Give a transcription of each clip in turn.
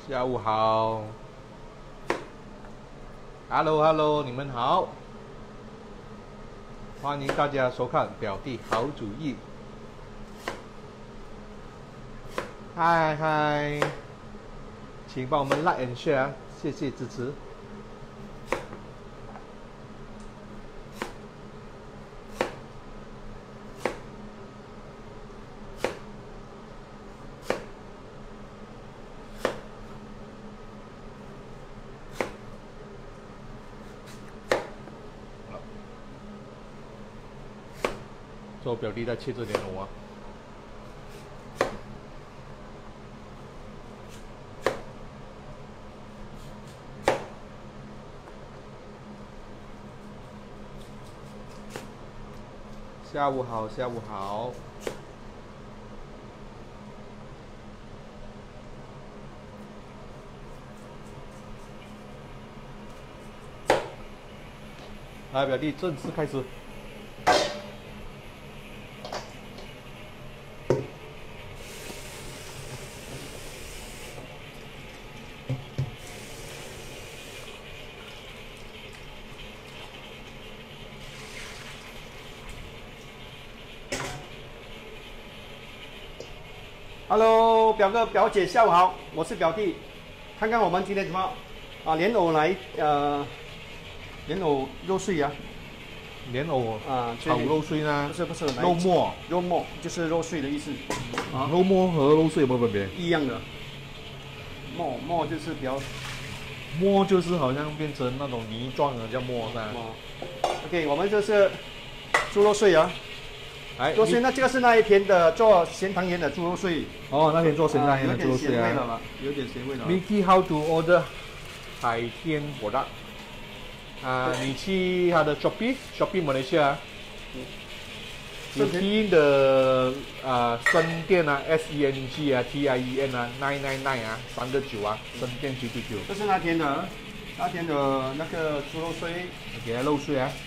下午好 ，Hello， 你们好，欢迎大家收看表弟好主意。嗨，请帮我们 like and share， 谢谢支持。做表弟在切这点藕啊。下午好，下午好。来，表弟正式开始。 Hello， 表哥表姐下午好，我是表弟。看看我们今天什么啊？莲藕来莲藕肉碎啊， 莲藕啊， 炒肉碎呢？ 不是肉末， 肉末就是肉碎的意思啊。肉末和肉碎有没有分别？ 一样的，末就是比较末就是好像变成那种泥状的叫末是吧 ？OK， 我们这是猪肉碎啊。 哎， 肉碎，那这个是那一天的做咸汤圆的猪肉碎。 哦，那天做咸汤圆的猪肉碎啊，有点咸味了。 Mickey how to order 海天火辣啊？你去他的 Shopee Malaysia， 你 key 的生店啊 SENG 啊 TIEN 啊999啊3个9啊，生店999。 这是那天的那个猪肉碎， 给它肉碎啊。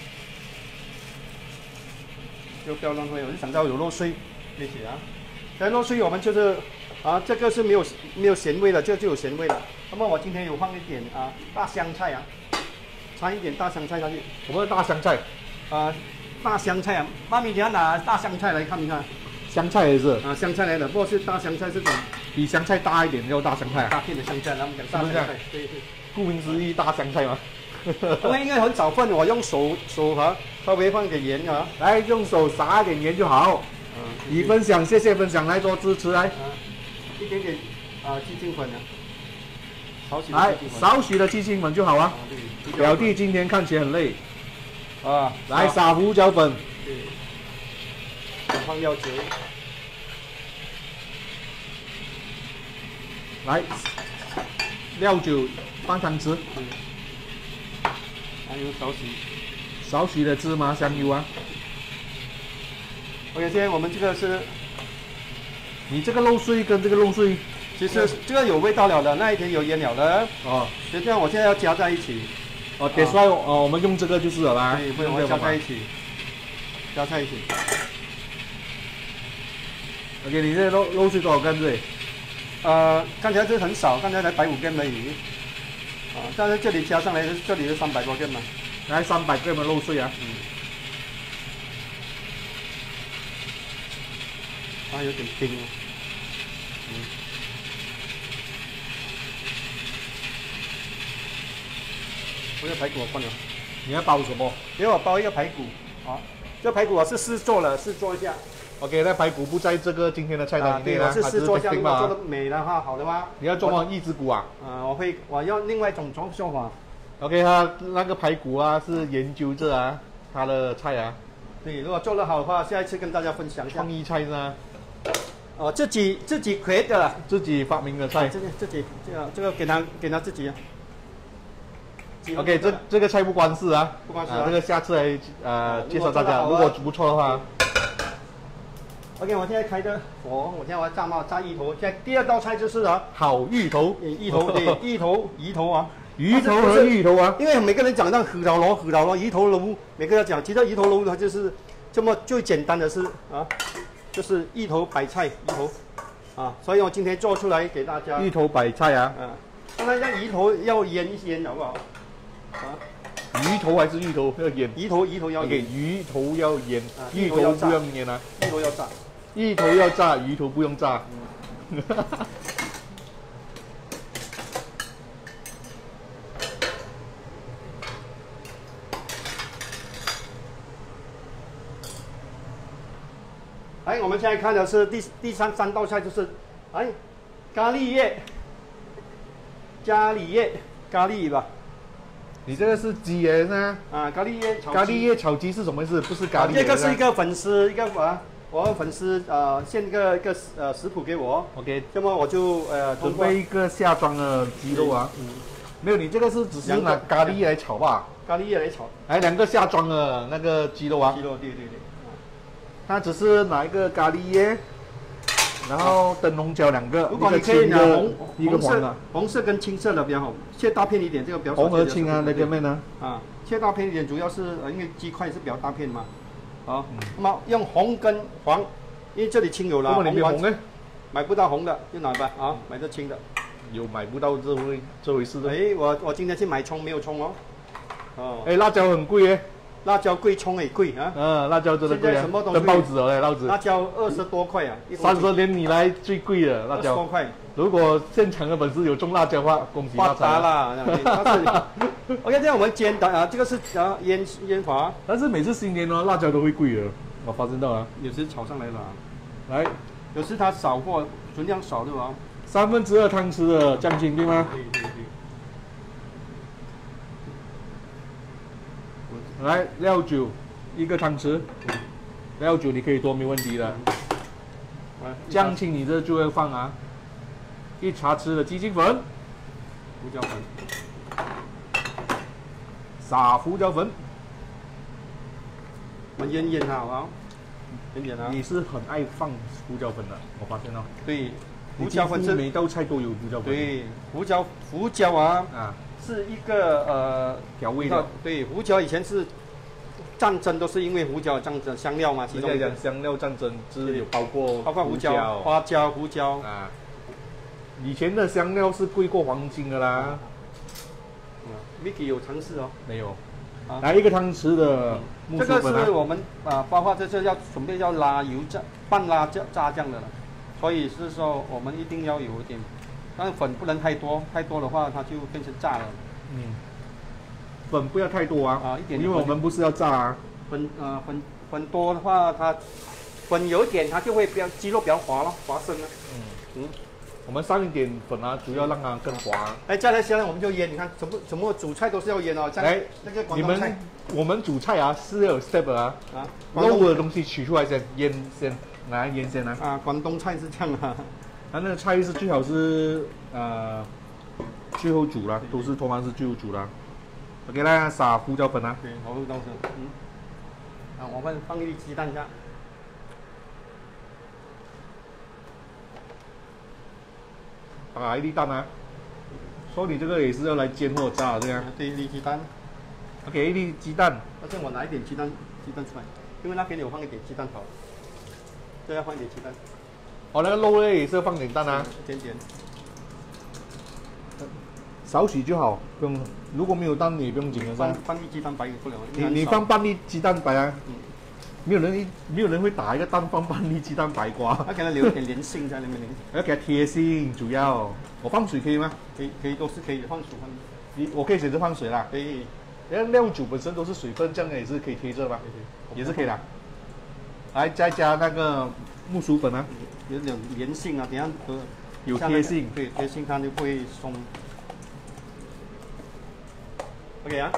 就不要乱挥，我就想到有肉碎，谢谢啊。但肉碎我们就是这个是没有咸味的，这个就有咸味了。那么我今天有放一点大香菜啊，掺一点大香菜下去。 什么是大香菜？ 大香菜啊，妈咪你要拿大香菜来看一看。 香菜也是香菜来的，不过是大香菜这种， 比香菜大一点叫大香菜大片的香菜，他们讲大香菜，对。 顾名思义，大香菜嘛。 因为应该很少份，我用手稍微放点盐啊， 来用手撒一点盐就好。你分享，谢谢分享，来多支持来。 一点点鸡精粉啊， 少许的鸡精粉就好啊。表弟今天看起来很累来撒胡椒粉， 放料酒， 来料酒半汤匙。 还有少许的芝麻香油啊。 OK， 现在我们这个是， 你这个肉碎跟这个肉碎， 其实这个有味道了的，那一天有腌了的。就这样，我现在要加在一起。 得出来我们用这个就是了啦。 对，我加在一起， OK， 你这肉碎多少根对？ 看起来是很少，看起来才150根而已。但是这里加上来，这里是300多根嘛。 来300根的肉碎啊。 有点冰哦。我这排骨我关了。 你要包什么？ 给我包一个排骨。这排骨我是试做一下。 OK， 那排骨不在这个今天的菜单里面我是试做一下，如果做的美的话，好的话。 你要做一只骨啊？ 我要另外一种做法。 OK， 他那个排骨是研究着他的菜啊。 对，如果做得好的话，下一次跟大家分享一下。 创意菜呢？ 自己create 的啦， 自己发明的菜。 这个给他自己。 OK， 这个菜不关事啊。 不关事这个下次来介绍大家，如果不错的话。 OK， 我现在开着火，我现在要炸芋头。现在第二道菜就是烤芋头。 芋头对，鱼头啊。 鱼头和芋头啊， 因为每个人讲到鱼头螺、鱼头螺，每个人讲，其实鱼头螺它就是这么最简单的是就是芋头白菜所以我今天做出来给大家。 芋头白菜啊， 当然，那鱼头要腌一腌，好不好？啊， 鱼头还是芋头要腌？ 鱼头要 OK， 腌， 鱼头要腌， 芋头要炸不用腌啊。 鱼头要炸。 芋头要炸，鱼头不用炸。 哎，我们现在看的是第三道菜，就是哎咖喱叶，咖喱吧。 你这个是鸡耶呢？ 啊，咖喱叶炒鸡。 咖喱叶炒鸡是什么意思？不是咖喱。 这个是一个粉丝，我的粉丝献一个食谱给我。 OK， 那么我就准备一个下装的鸡肉啊。没有，你这个是只是拿咖喱来炒吧？ 咖喱叶来炒。 还2个下装的那个鸡肉啊。 鸡肉，对。 它只是拿一个咖喱叶，然后灯笼椒2个， 如果你可以拿红色跟青色的比较好，切大片一点，这个比较红和青啊，那个面呢？ 啊，切大片一点，主要是因为鸡块是比较大片嘛。好，那么用红跟黄，因为这里青有了， 红呢？ 买不到红的就拿吧，啊，买这青的。 有买不到这回事的。 哎，我今天去买葱没有葱哦。 哦。哎，辣椒很贵耶。 辣椒贵，葱也贵啊。 辣椒真的贵啊。 什么东西？ 跟报纸哦，报纸。 辣椒20多块啊 ，30年以来最贵的辣椒。 20多块。 如果现场的粉丝有种辣椒的话，恭喜发财啦！OK， 这样我们煎的啊，这个是腌法。 但是每次新年哦，辣椒都会贵的，我发现到啊。 有时炒上来了。 来， 有时它少或存量少对吧 ？2/3汤匙的酱青对吗？ 对。 来，料酒1个汤匙，料酒你可以多没问题的。酱青你这就要放啊，1茶匙的鸡精粉， 胡椒粉， 撒胡椒粉。 我们腌它好不好？腌啊。 你是很爱放胡椒粉的，我发现哦。 对，胡椒粉是每道菜都有胡椒粉。 对，胡椒啊。是一个调味的。 对，胡椒以前是战争都是因为胡椒战争香料嘛，其中讲香料战争是有包括胡椒、花椒、胡椒啊。以前的香料是贵过黄金的啦。 Mickey 有尝试哦？ 没有。来1个汤匙的木薯粉。 这个是我们包括这是要准备要拉油炸、半拉炸酱的了，所以是说我们一定要有一点。但是粉不能太多，太多的话它就变成炸了。 粉不要太多啊， 一点， 因为我们不是要炸啊。 粉多的话，它粉有一点，它就会鸡肉比较滑身了。 我们上一点粉啊，主要让它更滑。 哎，再来下来我们就腌，你看怎么煮菜都是要腌哦。 来， 那个广东菜， 我们煮菜啊是要有 step 啊。肉的东西取出来先腌先，来腌先啊。 广东菜是这样啊。 它那个菜是最好是最后煮啦，通常是最后煮啦。OK 啦，撒胡椒粉啊。 对，胡椒粉。我们放一粒鸡蛋下。 一粒蛋啊。说你这个也是要来煎或炸对啊？ 对，一粒鸡蛋。 OK， 1粒鸡蛋。 而且我拿一点鸡蛋出来，因为那边有放一点鸡蛋炒，这要放一点鸡蛋。 那个肉类也是要放点蛋啊， 一点点， 少许就好，不用。如果没有蛋，你也不用紧的。 放粒鸡蛋白也不了。 你放半粒鸡蛋白啊？没有人会打一个蛋放半粒鸡蛋白瓜。 它给它留一点粘性在里面。 要给它贴心，主要。我放水可以吗？ 可以，都是可以放水我可以选择放水啦。 可以。 料酒本身都是水分，这样也是可以贴着吗？也是可以的。来，再加那个木薯粉啊。 有点粘性啊，等下有贴性， 对，贴性它就不会松。OK 啊。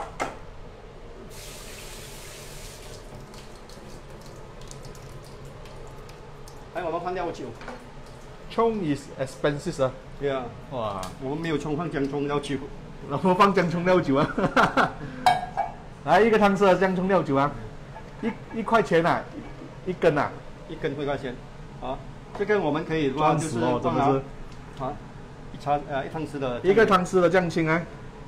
我们放料酒。 葱 is expensive 啊。 对啊。 哇， 我们没有葱，放姜葱料酒。 然后放姜葱料酒啊。来1个汤匙的姜葱料酒啊，1块钱啊，1根啊 ，1根1块钱。这个我们可以赚死哦，真的是。1汤匙的。 1个汤匙的酱青啊。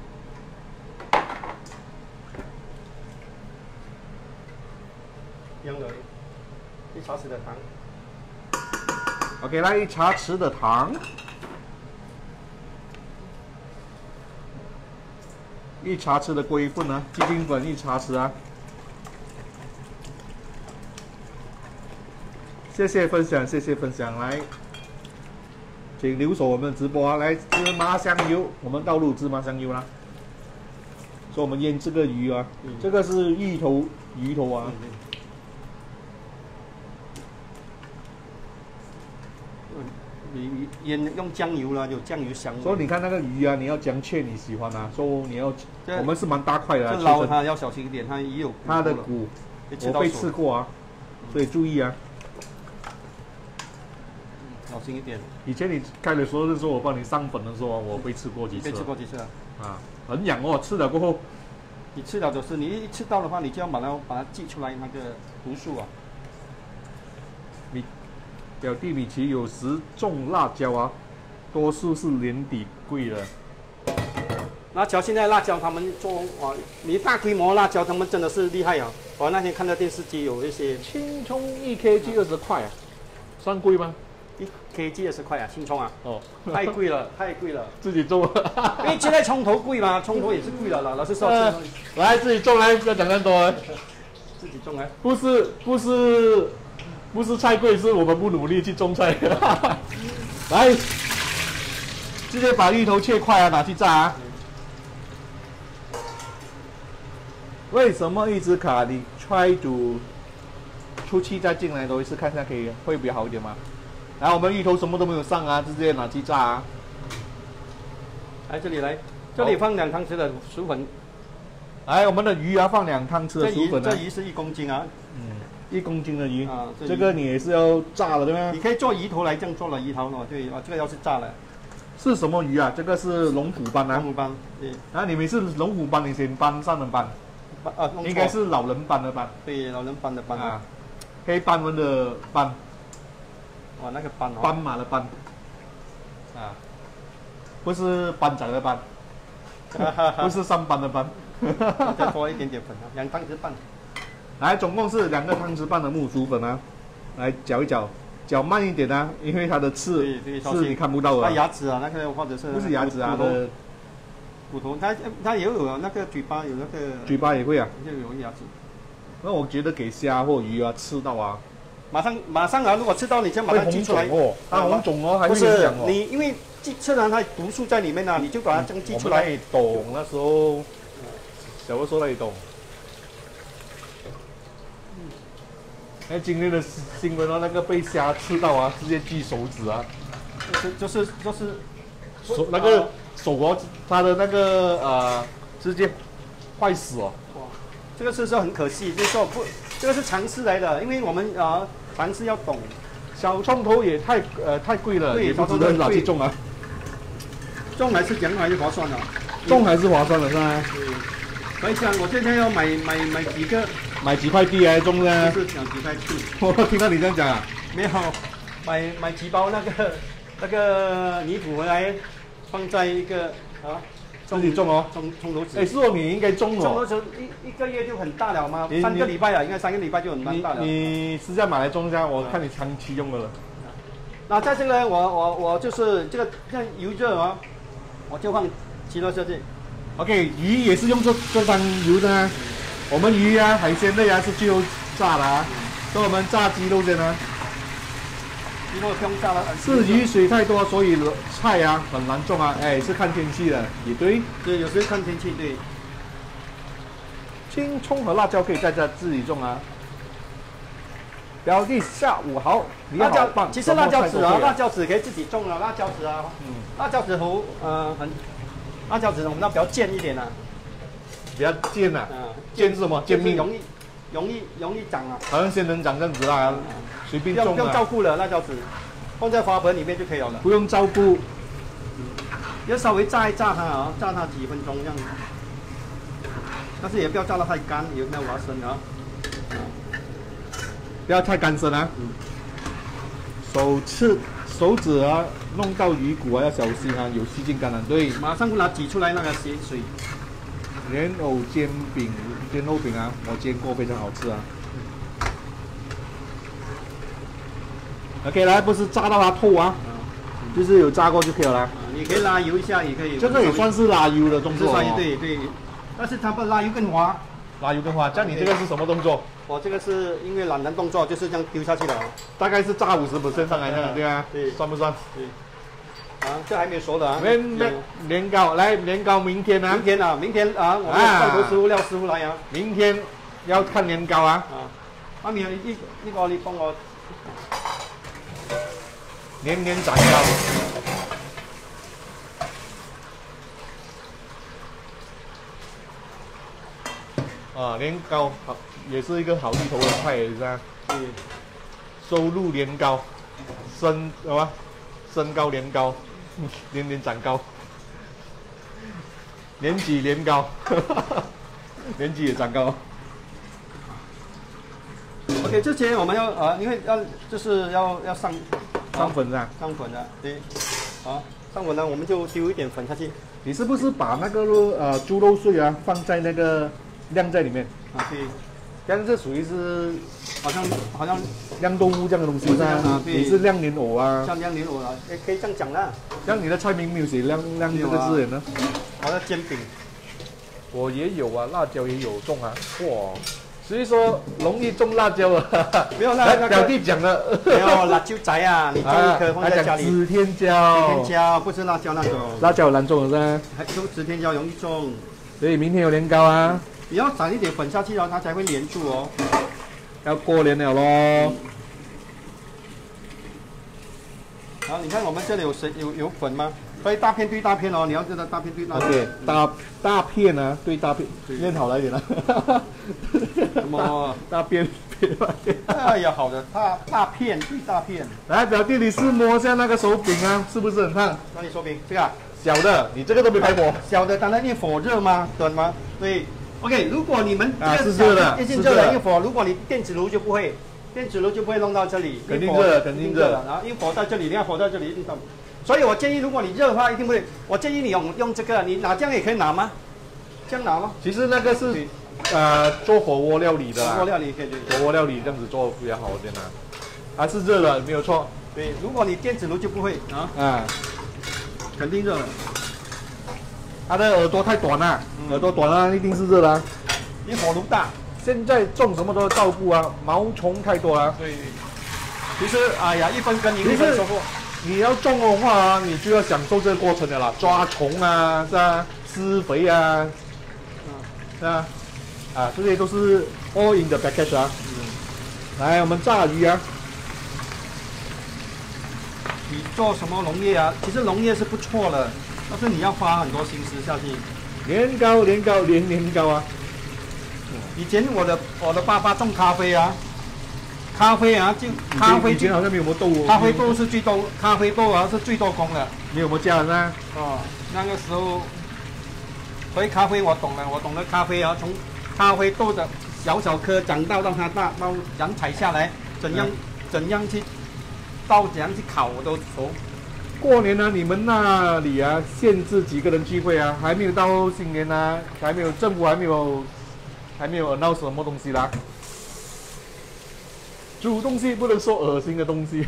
一样的，1茶匙的糖。 OK， 来1茶匙的糖。 1茶匙的龟粉啊，鸡丁粉1茶匙啊。谢谢分享，谢谢分享，来，请留守我们的直播啊！来，芝麻香油，我们倒入芝麻香油啦。所以我们腌这个鱼啊，这个是鱼头啊。 你腌用酱油啦，有酱油香味。 所以你看那个鱼啊，你要将切你喜欢啊，所以你要，我们是蛮大块的、啊。 这捞它要小心一点，它也有它的骨，我被吃过啊，所以注意啊。 小心一点。 以前你开的时候是说我帮你上粉的时候，我被吃过几次。 被吃过几次啊？ 啊，很痒哦，吃了过后， 你吃了就是你一吃到的话，你就要把它挤出来那个毒素啊。 表弟米奇有时种辣椒啊，多数是年底贵了。 辣椒现在辣椒他们做哇，你大规模辣椒他们真的是厉害啊！我那天看到电视机有一些青葱1 kg 20块啊，算贵吗 ？1 kg 20块啊，青葱啊！ 哦， 太贵了，太贵了。 自己种， 因为现在葱头贵嘛，葱头也是贵了啦。老师说， 来自己种来，不要讲那么多。 自己种来， 不是菜贵，是我们不努力去种菜。来，直接把芋头切块啊，拿去炸啊。为什么一直卡？你 try to 出去再进来多一次，看一下会比较好一点吗？来，我们芋头什么都没有上啊，直接拿去炸啊。 来这里来，这里放2汤匙的薯粉。 来，我们的鱼啊，放2汤匙的薯粉啊。 这鱼是1公斤啊。 1公斤的鱼啊， 这个你也是要炸的对吗？ 你可以做鱼头来这样做了，鱼头哦，对啊，这个要是炸了。 是什么鱼啊？这个是龙虎斑啊。 龙虎斑，对。 啊，你们是龙虎斑，你先斑上的斑。应该是老人斑的斑。 对，老人斑的斑啊。 黑斑纹的斑。 哇，那个斑哦。 斑马的斑。啊，不是班长的班，不是上班的班。 再多一点点粉啊，2汤匙半。 来，总共是2个汤匙半的木薯粉啊，来搅一搅，搅慢一点啊，因为它的刺是你看不到的。 它牙齿啊，那个或者是不是牙齿啊，的骨头，它也有那个嘴巴有那个。 嘴巴也会啊， 就有牙齿。 那我觉得给虾或鱼啊吃到啊， 马上啊，如果吃到你先把它挤出来哦，它红肿哦，还不是影哦。 你因为吃了它毒素在里面啊，你就把它这样挤出来。 我们懂，那时候小的时候那里懂。哎，今天的新闻哦，那个被虾吃到啊，直接锯手指啊， 就是手那个手哦，他的那个直接坏死哦。 哇，这个是说很可惜，就是说不，这个是常识来的，因为我们凡事要懂。 小葱头也太贵了，也不值得拿去种啊。 种还是讲还是划算的， 种还是划算的是吧？ 对。所以想我现在要买几个。 买几块地来种呢？ 就是讲几块地。 我听到你这样讲啊？ 没有，买几包那个泥土回来，放在一个自己种哦。 葱头籽。 哎，是哦，你应该种哦。 葱头籽一个月就很大了吗？3个礼拜啊，应该3个礼拜就很大了。 你私下买来种一下，我看你长期用的了。 那在这个我就是这个像油热啊，我就放鸡肉下去。 OK， 鱼也是用这张油的啊。我们鱼啊、海鲜类啊是最后炸的啊，所以我们炸鸡肉先啊。 鸡肉不用炸了。 是雨水太多，所以菜啊很难种啊。哎，是看天气的，也对。 对，有时候看天气对。 青葱和辣椒可以在家自己种啊。表弟下午好，你好棒。 其实辣椒籽啊，辣椒籽可以自己种啊，辣椒籽啊，辣椒籽头辣椒籽我们那比较尖一点啊。 比较尖啊，尖是什么？尖命， 容易长啊， 好像仙人掌这样子啦，随便种啊。 不用照顾了，辣椒籽放在花盆里面就可以了。 不用照顾， 要稍微炸一炸它啊，炸它几分钟这样，但是也不要炸得太干，有没有挖生啊？ 不要太干身啊。手指啊，弄到鱼骨啊要小心啊，有细菌感染。对， 马上拿挤出来那个水。 莲藕煎饼啊，我煎过，非常好吃啊。OK， 来，不是炸到它透啊，就是有炸过就可以了啦。 你可以拉油一下，也可以。 这个也算是拉油的动作哦。 对， 但是它不拉油更滑。 拉油更滑。这样你这个是什么动作？ 我这个是因为懒人动作，就是这样丢下去了。 大概是炸50%上来的，对啊， 对， 算不算？ 对。啊，这还没有熟的啊。 年糕来，年糕明天啊。 明天啊，我们罐头师傅廖师傅来啊。 明天要看年糕啊。 啊，妈咪，呢個你幫我年年展糕。啊，年糕好，也是一个好地头的菜，是吧？ 对。 收入年糕，升高年糕，年年长高，年纪年高，年纪也长高。 OK， 之前我们要因为就是要上粉啊， 上粉的，对，好，上粉呢我们就丢一点粉下去。 你是不是把那个猪肉碎啊放在那个晾在里面？ 啊，对， 这样这属于是好像晾豆腐这样的东西啊， 对， 你是晾莲藕啊， 像晾莲藕啊，可以这样讲啦。 这样你的菜名没有写晾这个字呢？ 我的煎饼， 我也有啊，辣椒也有种啊，哇！所以说容易种辣椒啊， 没有那表弟讲的， 没有辣椒仔啊，你种一颗放在家里。 指天椒， 指天椒不是辣椒那种。 辣椒难种的噻， 还种指天椒容易种。 所以明天有年糕啊， 你要撒一点粉下去哦，它才会粘住哦。 要过年了咯。 好，你看我们这里有粉吗？所以大片对大片哦，你要知道大片对大片。 OK， 大片啊，对大片，念好来一点了。 什么大片？ 哎呀，好的，大片对大片。 来，表弟，你试摸一下那个手饼啊，是不是很烫？ 那你手饼这个啊？ 小的，你这个都没开火。 小的当然用火热吗？懂吗？对。OK， 如果你们是热的， 是热的，用火。如果你电子炉就不会弄到这里。 肯定热，肯定热。 然后用火在这里，你看火在这里，一定到。所以我建议，如果你热的话，一定不会。我建议你用这个，你拿这样也可以拿吗？这样拿吗？ 其实那个是做火锅料理的。 火锅料理可以。 火锅料理这样子做比较好一点啊。它是热的，没有错。 对，如果你电子炉就不会啊。肯定热的。 它的耳朵太短了，耳朵短了一定是热的。 你火炉大。 现在种什么都要照顾啊，毛虫太多啊。 对。其实哎呀，一分耕耘一分收获。 你要种的话啊，你就要享受这个过程的啦，抓虫啊，是吧？施肥啊，是吧？啊，这些都是 all in the package 啊。来，我们炸鱼啊。 你做什么农业啊？其实农业是不错的，但是你要花很多心思下去。 年糕啊！ 以前我的爸爸种咖啡啊。咖啡以前好像没有什么豆哦。 咖啡豆是最多，咖啡豆啊是最多工的。 你有没有家人啊？ 哦，那个时候，所以咖啡我懂了，我懂得咖啡啊，从咖啡豆的小颗长到它大，到人采下来，怎样去到怎样去烤我都熟。 过年啊，你们那里啊限制几个人聚会啊？还没有到新年啊，政府还没有 announce 什么东西啦。煮东西不能说恶心的东西。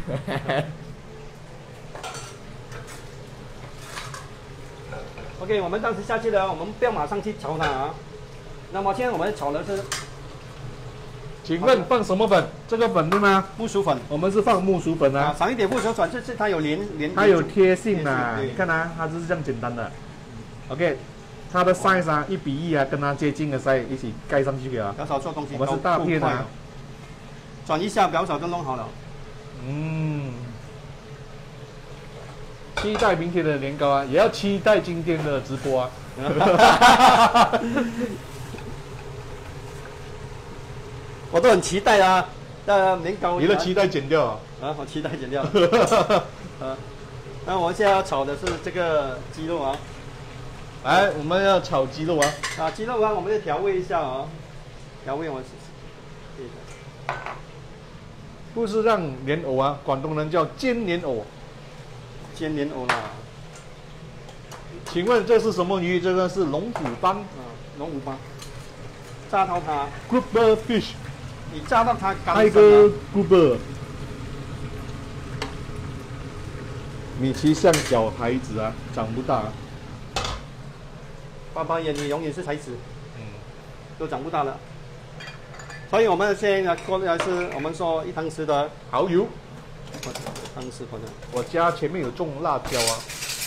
OK， 我们当时下去了，我们不要马上去炒它啊。那么现在我们炒的是， 请问放什么粉？这个粉对吗？ 木薯粉， 我们是放木薯粉啊。 少一点木薯粉，这它有连， 它有贴性啊。你看啊，它就是这样简单的。OK， 它的 size 啊1:1啊，跟它接近的 size 一起盖上去啊。 表嫂做东西， 我们是大片啊。 转一下，表嫂就弄好了。 期待明天的年糕啊，也要期待今天的直播啊。 我都很期待啊，年糕。 你的期待剪掉啊？ 我期待剪掉。那我现在要炒的是这个鸡肉啊。 来，我们要炒鸡肉啊。 鸡肉啊，我们要调味一下啊。调味我试试。 不是让莲藕啊，广东人叫煎莲藕。 煎莲藕啦。 请问这是什么鱼？这个是龙虎斑。 龙虎斑。炸到它。 Grouper fish。 你炸到它干。 Tiger grouper。米奇像小孩子啊，长不大。 爸爸眼里永远是孩子。 都长不大了。所以我们现在过来是我们说1汤匙的蚝油， 汤匙可能。 我家前面有种辣椒啊。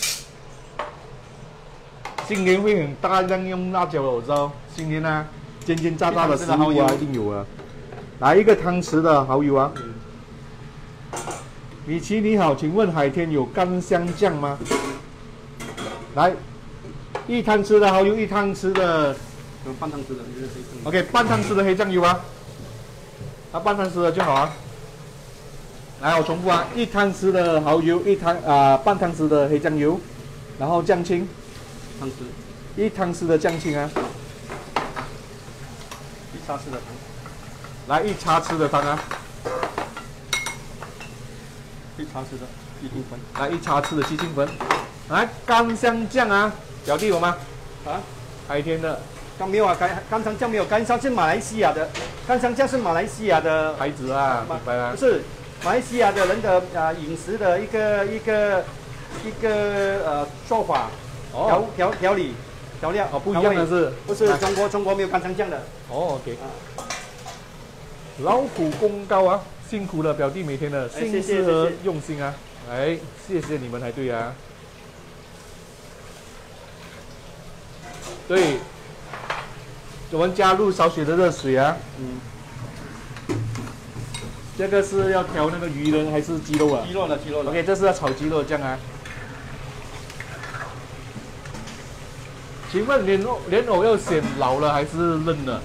今年会很大量用辣椒的，我知道。今年啊，煎煎炸炸的食物啊，一定有啊。来1个汤匙的蚝油啊。米奇你好，请问海天有干香酱吗？来，1汤匙的蚝油，1汤匙的， 半汤匙的 ，OK， 半汤匙的黑酱油啊，半汤匙的就好啊。来，我重复啊，1汤匙的蚝油，半汤匙的黑酱油，然后酱青，1汤匙的酱青啊 ，1茶匙的汤， 来1茶匙的汤啊。 1茶匙的鸡精粉， 来1茶匙的鸡精粉，来干香酱啊，表弟有吗？ 啊， 海天的， 没有啊，干香酱没有，干香是马来西亚的，干香酱是马来西亚的牌子啊，明白了？ 不是，马来西亚的人的饮食的一个做法，调理调料不一样的是， 不是中国没有干香酱的。 OK。劳苦功高啊，辛苦了表弟每天的心思和用心啊，哎，谢谢你们才对啊。对，我们加入少许的热水啊。这个是要调那个鱼仁还是鸡肉啊？ 鸡肉的。 OK， 这是要炒鸡肉酱啊。请问莲藕要选老了还是嫩的？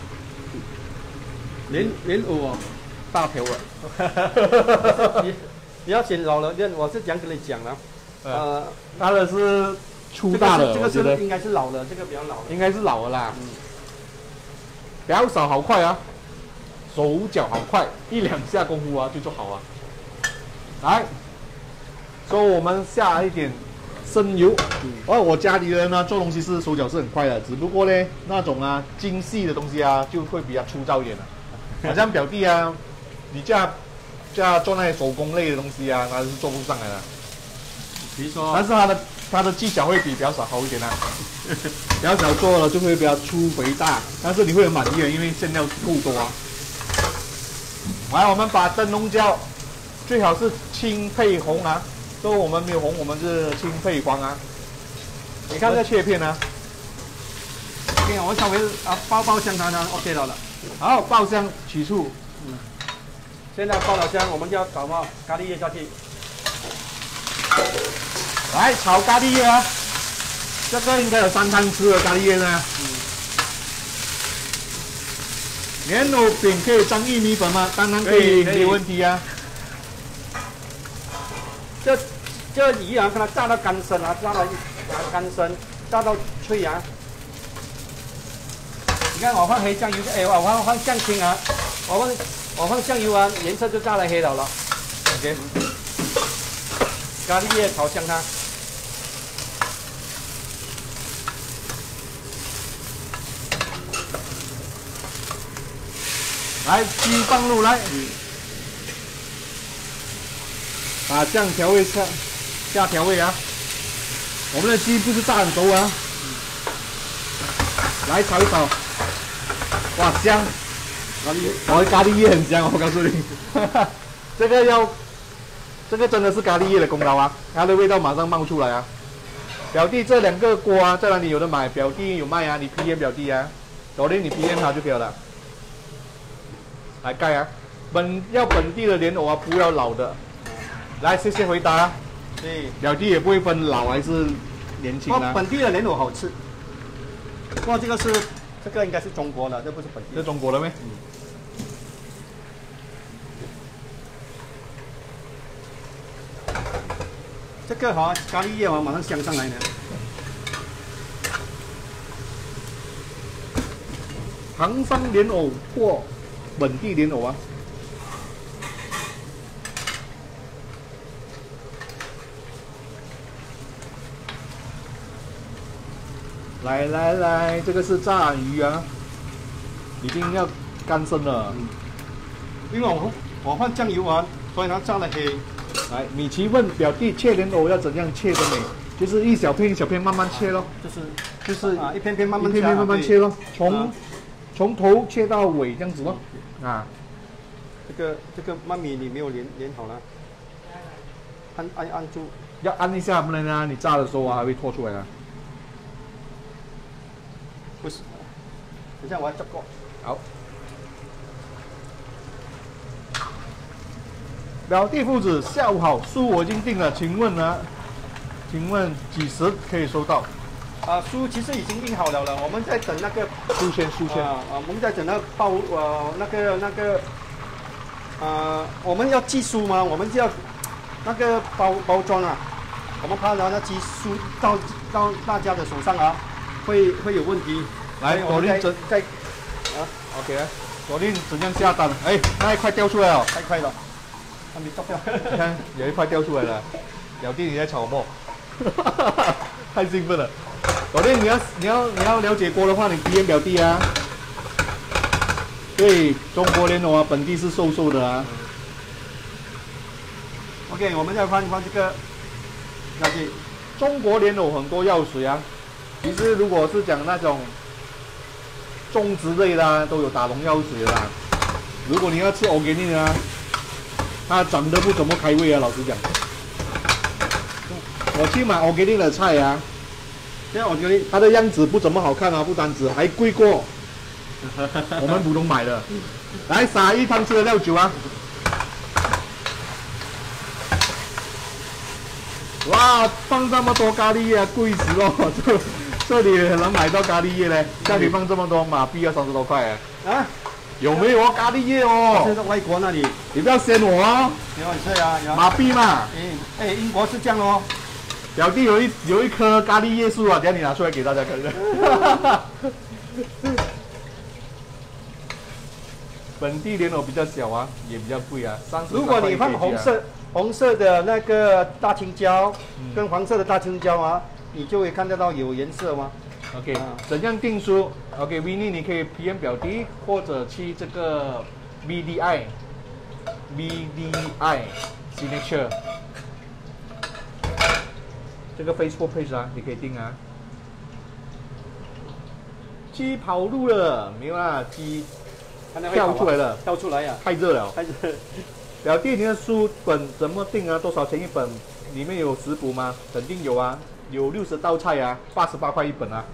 莲藕哦， 大条了。 你要选老了，我是这样跟你讲了。 它的是粗大的， 这个是应该是老的，这个比较老。 应该是老的啦。比较少好快啊，手脚好快，1-2下功夫啊就做好啊。来，所以我们下一点生油。我家里人呢做东西是手脚是很快的，只不过呢那种精细的东西啊就会比较粗糙一点了。好像表弟啊，你叫他做那些手工类的东西啊，他是做不上来的。 比如说， 但是他的技巧会比较少好一点啊。比较少做了就会比较粗肥大，但是你会很满意的，因为馅料够多啊。来，我们把灯笼椒最好是青配红啊，所以我们没有红，我们是青配黄啊。你看这切片啊， 我稍微爆香它呢 ，OK 了。 好，爆香取出。 现在爆了香，我们就要搞咖喱叶下去。 来炒咖喱叶啊，这个应该有3汤匙的咖喱叶呢。莲藕饼可以沾玉米粉吗？当然可以，没问题啊。 这鱼啊，看它炸到干身啊，炸到脆啊。你看我放黑酱油，我放酱青啊，我放酱油啊，颜色就炸得黑了。OK， 咖喱叶炒香它。 来，鸡放入来，把酱调味下调味啊。我们的鸡不是炸很熟啊。来炒一炒，哇香！我的咖喱叶很香，我告诉你，这个真的是咖喱叶的功劳啊，它的味道马上冒出来啊。表弟这2个锅啊，在哪里有的买？表弟有卖啊，你 PM 表弟啊，昨天你 PM 他就可以了。来盖啊，本地的莲藕啊，不要老的。来，谢谢回答。 对， 表弟也不会分老还是年轻啊。 本地的莲藕好吃。不过这个应该是中国的，这不是本地。 这中国的咩？ 这个咖喱叶马上香上来呢。 唐山莲藕或本地莲藕啊。来，这个是炸鱼啊，已经要干身了。 因为我放酱油啊，所以它炸得黑。 来，米奇问表弟切莲藕要怎样切的美？就是一小片一小片慢慢切咯。就是一片片慢慢切咯， 从头切到尾这样子咯。啊， 这个麦米你没有连好了，按住， 要按一下，不然呢你炸的时候啊还会脱出来的。 不是，等下我要执过。 好。表弟父子，下午好，书我已经订了，请问几时可以收到？ 书其实已经订好了，我们在等那个书签。 我们在等那我们要寄书吗？我们就要那个包装啊，我们怕那寄书到大家的手上啊，会有问题。 来，左令再OK， 左令怎样下单？哎，那一块掉出来了， 太快了。还没掉。 你看有一块掉出来了，表弟你在炒么？太兴奋了！表弟你要了解锅的话，你DM表弟啊。对，中国莲藕啊，本地是瘦的啊。 OK， 我们再换这个药剂。 中国莲藕很多药水啊，其实如果是讲那种种植类的啊，都有打农药水的啦。如果你要吃 organic 啊。它长得不怎么开胃啊，老实讲。我去买 organic 的菜啊， 现在organic 它的样子不怎么好看啊，不单止还贵过我们普通买的。来撒1汤匙的料酒啊！哇，放这么多咖喱叶，贵死了！这里很难买到咖喱叶嘞，家里放这么多马币要30多块啊！ 有没有咖喱叶哦？ 是在外国那里， 你不要掀我哦。 有啊，有。 马币嘛。 英国是这样哦。 表弟有一棵咖喱叶树啊，等下你拿出来给大家看。本地莲藕比较小啊，也比较贵啊，30。 如果你放红色的那个大青椒，跟黄色的大青椒啊，你就会看得到有颜色吗？ OK， 怎样订书 ？OK，Winnie， 你可以 PM 表弟，或者去这个 BDI Signature 这个 Facebook page 啊，你可以订啊。鸡跑路了，没有啦，鸡跳出来了， 跳出来呀！ 太热了。 太热。 表弟，你的书本怎么订啊？多少钱一本？里面有食谱吗？肯定有啊，有60道菜啊，88块一本啊。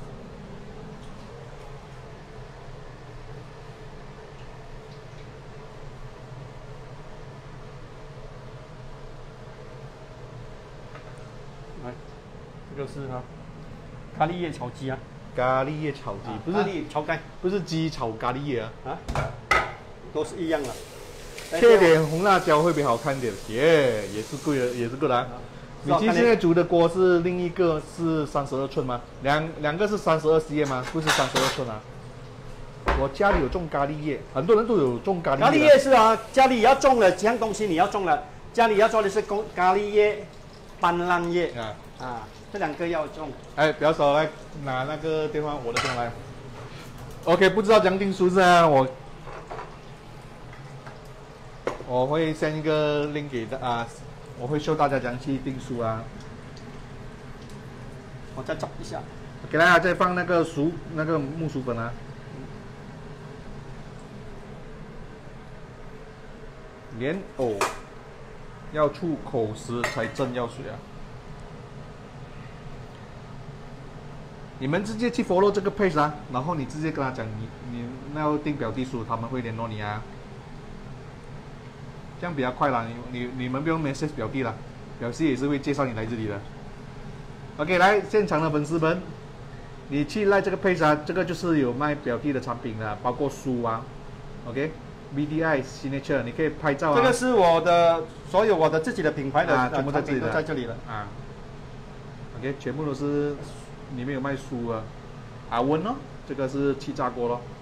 来，这个是它咖喱叶炒鸡啊。 咖喱叶炒鸡，不是咖喱炒盖， 不是鸡炒咖喱叶啊。 都是一样的。 切点红辣椒会比较好看点，耶，也是贵的，也是贵的啊。你现在煮的锅是另一个是32寸吗？两个是32cm 吗？不是32寸啊。我家里有种咖喱叶，很多人都有种咖喱叶。 咖喱叶是啊，家里要种的，这样东西你要种了，家里要做的是咖喱叶、斑斓叶这两个要种。哎， 表嫂来拿那个电话，我的电话来。OK， 不知道怎样订书是啊，我会 send 一个 link 给我会show大家怎样去订书啊。 我再找一下， 给大家再放那个木薯粉啊。莲藕要出口时才正要水啊。你们直接去 follow 这个 page 啊，然后你直接跟他讲你要订表弟书，他们会联络你啊。这样比较快啦，你们不用 message 表弟啦，表弟也是会介绍你来这里的。OK， 来现场的粉丝们，你去来这个 page 啊，这个就是有卖表弟的产品的，包括书啊 ，OK，BDI Signature， 你可以拍照啊。 这个是所有我的自己的品牌的全部在这里的， 都在这里了啊。OK， 全部都是里面有卖书啊，阿温哦，这个是气炸锅咯，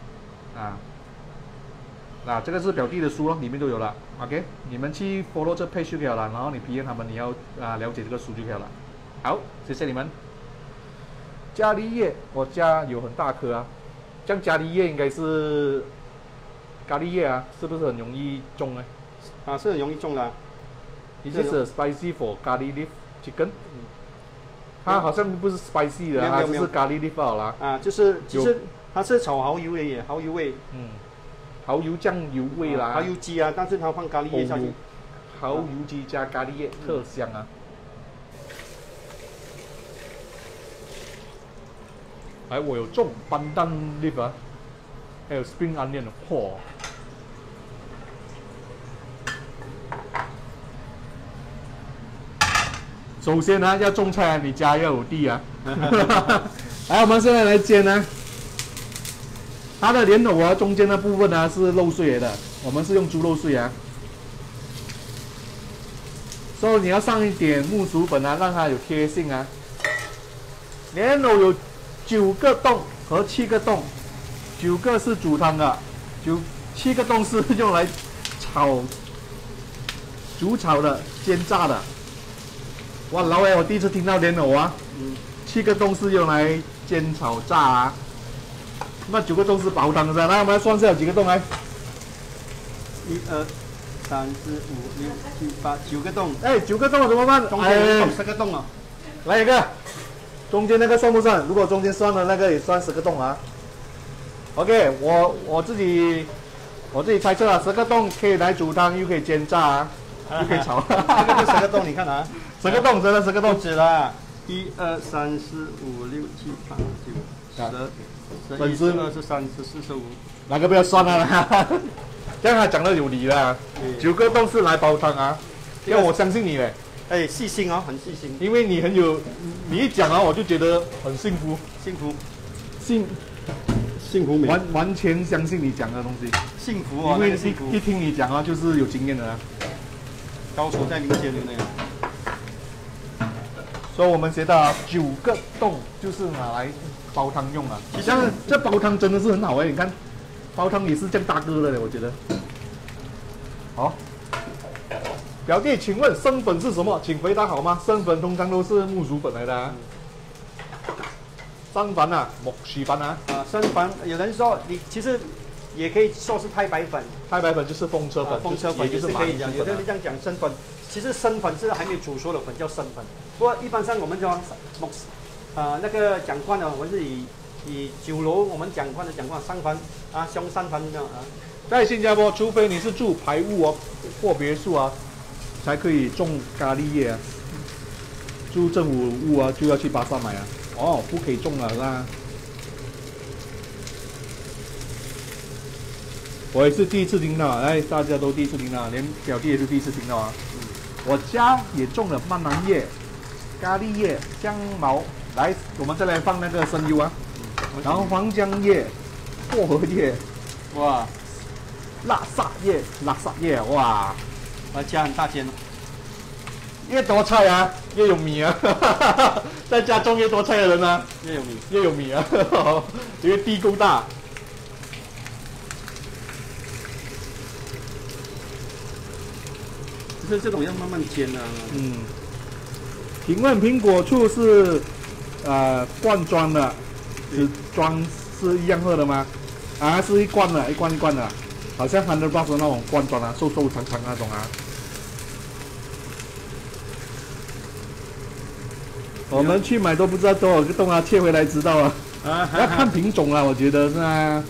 这个是表弟的书咯，里面都有了。OK， 你们去 follow 这 page 就可以了，然后你 PM 他们，你要了解这个书就可以了。好，谢谢你们。咖喱叶，我家有很大颗啊，这样咖喱叶应该是咖喱叶啊，是不是很容易种呢？ 是很容易种的。 This is spicy for curry leaf chicken。它好像不是 spicy 的，它只是咖喱 leaf 好啦。 就是其实它是炒蚝油的耶，蚝油味， 蚝油酱油味啦， 蚝油鸡啊，但是它放咖喱叶下去， 蚝油鸡加咖喱叶，特香啊！哎，我有种pandan leaf 啊，还有 spring onion 嚯！首先呢，要种菜啊，你家要有地啊。来，我们现在来煎呢。它的莲藕啊，中间的部分呢是肉碎来的，我们是用猪肉碎啊。所以你要上一点木薯粉啊，让它有贴性啊。莲藕有9个洞和7个洞，9个是煮汤的，7个洞是用来煮炒的、煎炸的。哇，老伟，我第一次听到莲藕啊，7个洞是用来煎炒炸啊。那9个洞是煲汤的噻，来我们来算一下有几个洞来。1、2、3、4、5、6、7、8、9个洞。哎，9个洞怎么办？ 中间有10个洞啊。 来一个，中间那个算不算？如果中间算了，那个也算10个洞啊。OK， 我自己猜测啊，10个洞可以来煮汤，又可以煎炸啊，又可以炒。 这个就10个洞，你看啊 ，10个洞，真的10个洞。 不止了，1、2、3、4、5、6、7、8、9、10。11、12、13、14、15， 哪个不要算了？这样他讲的有理了。9个洞是来煲汤啊，因为我相信你嘞。 哎，细心哦，很细心。 因为你很有，你一讲啊，我就觉得很幸福， 幸福美， 完全相信你讲的东西。 幸福哦， 因为幸福一听你讲啊，就是有经验的啊。 高手在民间的那个。 所以我们学到啊9个洞就是拿来煲汤用啊。其实这煲汤真的是很好哎，你看，煲汤也是这样大个的嘞，我觉得。好，表弟，请问生粉是什么？请回答好吗？生粉通常都是木薯粉来的啊。生粉啊，木薯粉啊。 生粉有人说你其实也可以说是太白粉。 太白粉就是风车粉， 风车粉也是可以讲。有的人这样讲生粉，其实生粉是还没有煮熟的粉叫生粉。不过一般上我们讲那个讲惯了，我们是以酒楼我们讲惯的讲惯生粉啊，香生粉这样啊。 在新加坡，除非你是住排屋哦或别墅啊，才可以种咖喱叶啊。住政府屋啊，就要去巴萨买啊。哦，不可以种了啦。我也是第一次听到，哎，大家都第一次听到，连表弟也是第一次听到啊。我家也种了曼南叶、咖喱叶、香茅，来，我们再来放那个生油啊，然后黄姜叶、薄荷叶，哇，拉萨叶，哇， 我家很大间哦。 越多菜啊，越有米啊，在家种越多菜的人啊，越有米啊，因为地够大。 就是这种要慢慢煎啊。 请问苹果醋是罐装的，纸装是一样喝的吗？啊，是一罐的，一罐的，好像100% 的那种罐装啊，瘦瘦长长那种啊。我们去买都不知道多少个洞啊，切回来知道啊。要看品种啦，我觉得是啊。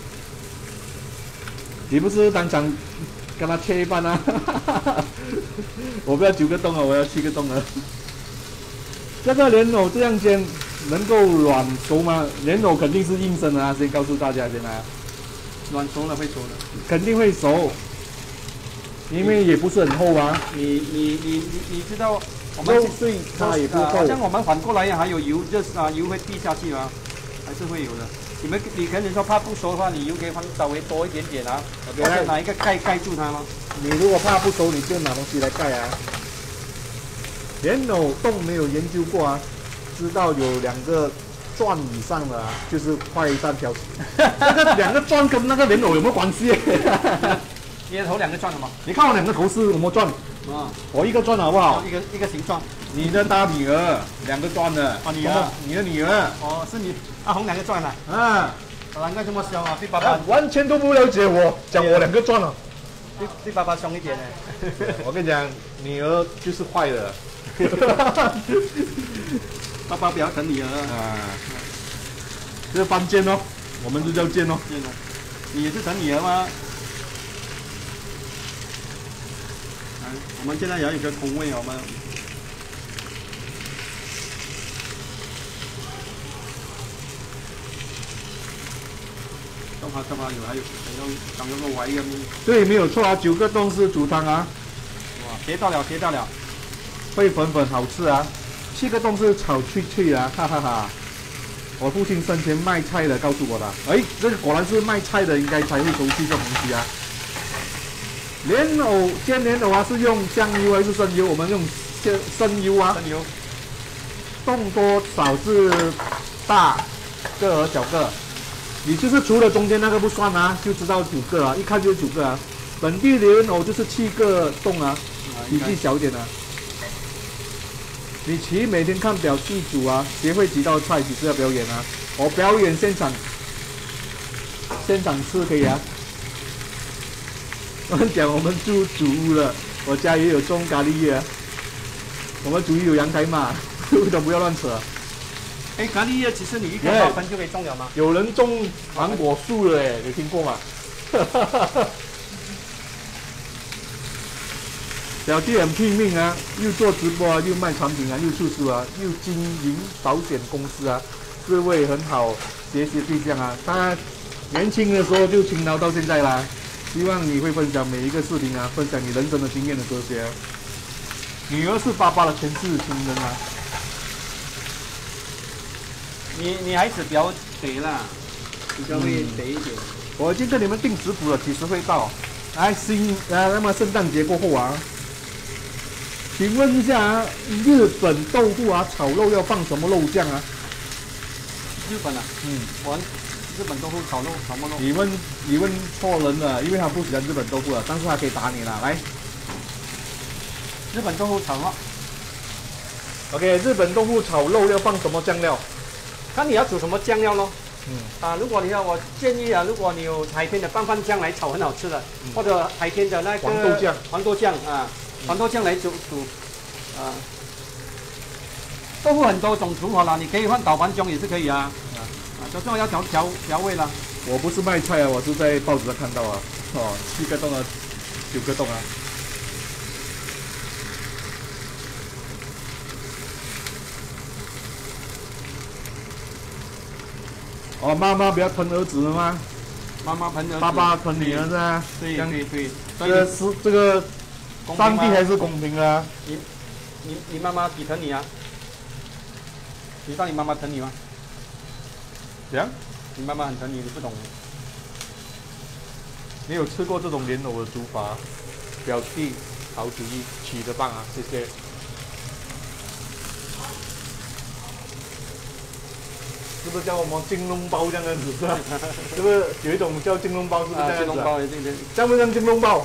你不是当场跟他切一半啊？我不要9个洞啊，我要7个洞啊。这个莲藕这样煎能够软熟吗？莲藕肯定是硬生的啊，先告诉大家先啊。 软熟了会熟的， 肯定会熟，因为也不是很厚啊。 你知道我们肉碎它也不厚， 像我们反过来还有油，就是油会滴下去吗？还是会有的。你可能说怕不熟的话，你油可以放稍微多一点点啊，或者拿一个盖住它吗？ 你如果怕不熟，你就拿东西来盖啊。莲藕冻没有研究过啊，知道有2个钻以上的啊，就是快3条。那个2个钻跟那个莲藕有没有关系？ 你的头2个钻了吗？ 你看我2个头是什么钻？我1个钻好不好？ 一个形状。 你的大女儿2个钻的。 女儿。 你的女儿。 哦，是你阿红2个钻了。难怪这么凶啊！对爸爸完全都不了解我，讲我2个钻了。 对爸爸凶一点呢。 我跟你讲，女儿就是坏的。 爸爸比较疼女儿啊。 这是翻煎哦。 我们就叫煎哦。 煎哦，你也是等女儿吗？我们现在也要有个空位，我们这么有还有当个肉丸一样。 对，没有错啊，9个洞是煮汤啊。 哇，学到了，学到了， 会粉粉好吃啊。7个洞是炒脆脆啊，哈哈哈。我父亲生前卖菜的告诉我的，哎，这个果然是卖菜的，应该才会熟悉这种东西啊。煎莲藕啊，是用香油还是生油？我们用生油啊。 生油。 洞多少是大个和小个？你就是除了中间那个不算啊，就知道9个啊，一看就是9个啊。本地莲藕就是7个洞啊，体积小一点啊。你其每天看表记煮啊，学会几道菜，几次要表演啊。我表演现场吃可以啊。我们讲我们住主屋了，我家也有种咖喱叶啊。我们主屋有阳台嘛，都不要乱扯。 哎，咖喱叶其实你一个花盆就可以种了吗？ 有人种芒果树了哎，有听过吗？小弟很拼命啊，又做直播啊，又卖产品啊，又出书啊，又经营保险公司啊，各位很好学习对象啊。他年轻的时候就勤劳到现在啦。希望你会分享每一个视频啊，分享你人生的经验的这些。女儿是爸爸的前世情人啊。 你孩子比较肥啦，比较会肥一点。 我已经跟你们定食谱了，几时会到？来那么圣诞节过后啊，请问一下啊，日本豆腐啊炒肉要放什么肉酱啊？ 日本啊，日本豆腐炒肉炒什么肉？ 你问错人了，因为他不喜欢日本豆腐了，但是他可以打你了。来， 日本豆腐炒肉。 OK， 日本豆腐炒肉要放什么酱料？ 看你要煮什么酱料咯。如果你要，我建议啊，如果你有海天的拌饭酱来炒，很好吃的，或者海天的那个黄豆酱啊，黄豆酱来煮啊。豆腐很多种煮法啦，你可以换导盘酱也是可以啊。最重要要调味啦。 我不是卖菜啊，我是在报纸上看到啊。7个洞啊，9个洞啊。妈妈不要疼儿子了吗？ 妈妈疼儿子， 爸爸疼女儿是吧？ 对。 这个上帝还是公平啊？ 你妈妈几疼你啊？你知道你妈妈疼你吗？ 怎样？ 你妈妈很疼你，你不懂。 你有吃过这种莲藕的煮法？表弟好主意，起得棒啊！谢谢。是不是叫我们金龙包这样子是吧？是不是有一种叫金龙包？是不是这样子？ 金龙包，对。 像不像金龙包？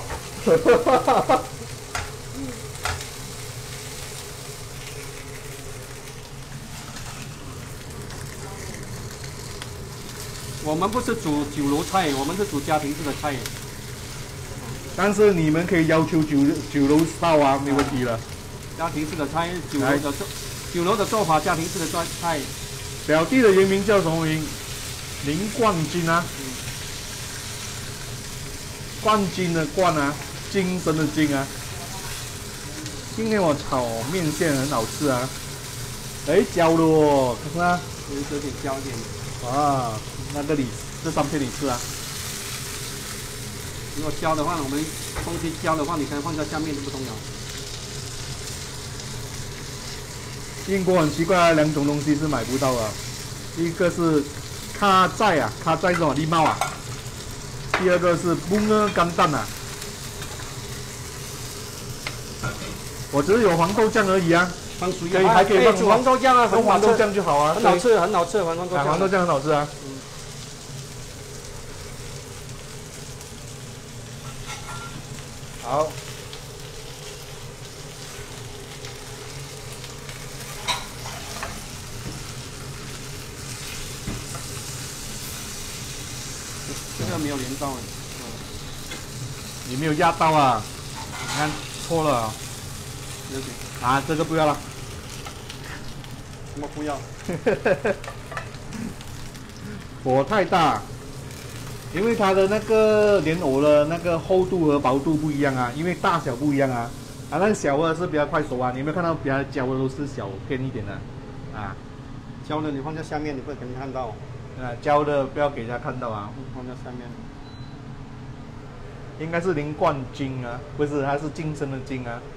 我们不是煮酒楼菜，我们是煮家庭式的菜。 但是你们可以要求酒楼style啊，没问题了。 家庭式的菜，酒楼的做法，家庭式的菜。 表弟的原名叫什么名？林冠军啊。冠军的冠啊，精神的精啊。今天我炒面线很好吃啊。哎，焦了哦，看看。 有点焦点。 啊，那个这3片你吃啊。 如果焦的话，我们东西焦的话，你可以放在下面就不重要。 英国很奇怪啊，2种东西是买不到啊，一个是卡寨啊，卡寨是什么？狸猫啊。第二个是bunga干蛋啊。我只是有黄豆酱而已啊。 放水还可以放煮黄豆酱啊， 用黄豆酱就好啊， 很好吃，很好吃，黄豆酱。 黄豆酱很好吃啊。好。 这个没有连到， 你没有压到啊？你看错了啊。啊，这个不要了。 什么不要？ 火太大，因为它的那个莲藕的那个厚度和薄度不一样啊，因为大小不一样啊。啊，那小的是比较快熟啊，你有没有看到比较焦的都是小片一点的啊？ 焦的你放在下面，你不会给人看到。 啊，焦的不要给人家看到啊。 放在下面。 应该是林冠金啊，不是，它是金生的金啊。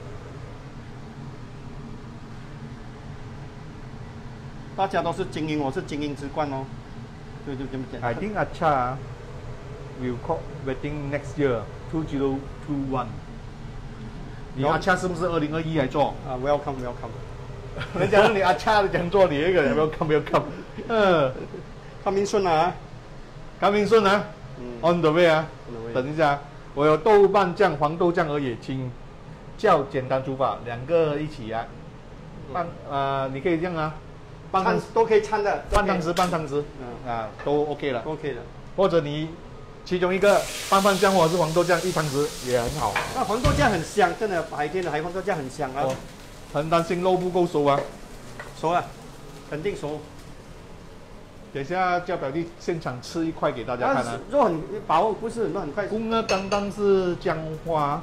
大家都是精英，我是精英之冠哦。就这么简单。 I think Acha will call wedding next year 2021。你阿恰是不是2021来做？ 啊 ，welcome welcome。 人家让你阿恰讲做，你那个 welcome。 康明顺啊， 康明顺啊，on the way 啊。等一下，我有豆瓣酱、黄豆酱而已，请较简单煮法，2个一起啊。你可以这样啊， 半汤都可以掺的， 半汤匙，都 OK 了。 OK 的。 或者你其中一个拌饭酱或者是黄豆酱1汤匙也很好。 那黄豆酱很香，真的海天的海黄豆酱很香啊。 很担心肉不够熟啊。 熟了，肯定熟。 等一下叫表弟现场吃一块给大家看啊。 肉很薄，不是肉很快。 กุ้ง呢刚刚是姜花，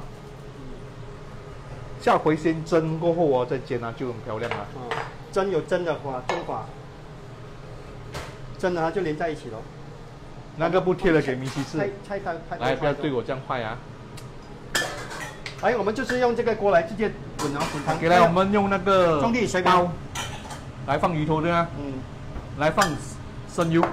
下回先蒸过后哦再煎啊，就很漂亮了。 蒸有蒸的法，蒸了它就连在一起了。 那个不贴了给米奇吃。来，不要对我这样坏啊！ 哎，我们就是用这个锅来直接滚汤。 给来，我们用那个兄弟随刀来放鱼头对吗？来放生油。